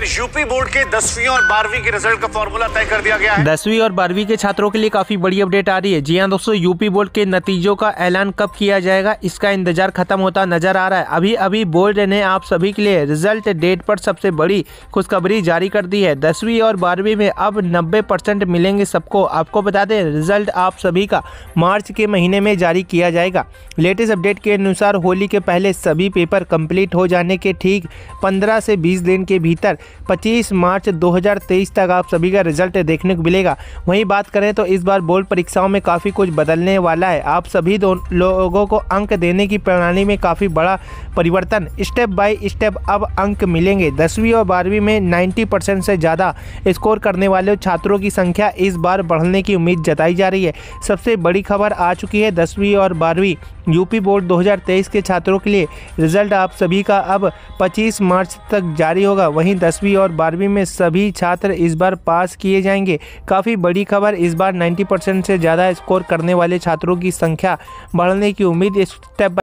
UP board के 10वीं और 12वीं के रिजल्ट का फॉर्मूला तय कर दिया गया है। 10वीं और 12वीं के छात्रों के लिए काफी बड़ी अपडेट आ रही है। जी हां दोस्तों, यूपी बोर्ड के नतीजों का ऐलान कब किया जाएगा, इसका इंतजार खत्म होता नजर आ रहा है। अभी अभी बोर्ड ने आप सभी के लिए रिजल्ट डेट पर सबसे बड़ी खुशखबरी जारी कर दी है। 10वीं और 12वीं में अब 90% मिलेंगे सबको। आपको बता दें, रिजल्ट आप सभी का मार्च के महीने में जारी किया जाएगा। लेटेस्ट अपडेट के अनुसार होली के पहले सभी पेपर कंप्लीट हो जाने के ठीक 15 से 20 दिन के भीतर 25 मार्च 2023 तक आप सभी का रिजल्ट देखने को मिलेगा। वहीं बात करें तो इस बार बोर्ड परीक्षाओं में काफ़ी कुछ बदलने वाला है। आप सभी लोगों को अंक देने की प्रणाली में काफ़ी बड़ा परिवर्तन, स्टेप बाय स्टेप अब अंक मिलेंगे। 10वीं और 12वीं में 90% से ज़्यादा स्कोर करने वाले छात्रों की संख्या इस बार बढ़ने की उम्मीद जताई जा रही है। सबसे बड़ी खबर आ चुकी है। 10वीं और 12वीं यूपी बोर्ड 2023 के छात्रों के लिए रिजल्ट आप सभी का अब 25 मार्च तक जारी होगा। वहीं 10वीं और 12वीं में सभी छात्र इस बार पास किए जाएंगे। काफ़ी बड़ी खबर, इस बार 90% से ज़्यादा स्कोर करने वाले छात्रों की संख्या बढ़ने की उम्मीद। स्टेप